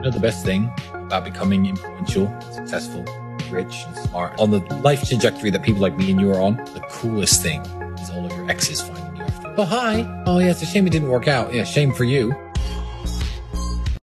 You know, the best thing about becoming influential, successful, rich, and smart on the life trajectory that people like me and you are on, the coolest thing is all of your exes finding you after. Oh, hi. Oh, yeah, it's a shame it didn't work out. Yeah, shame for you.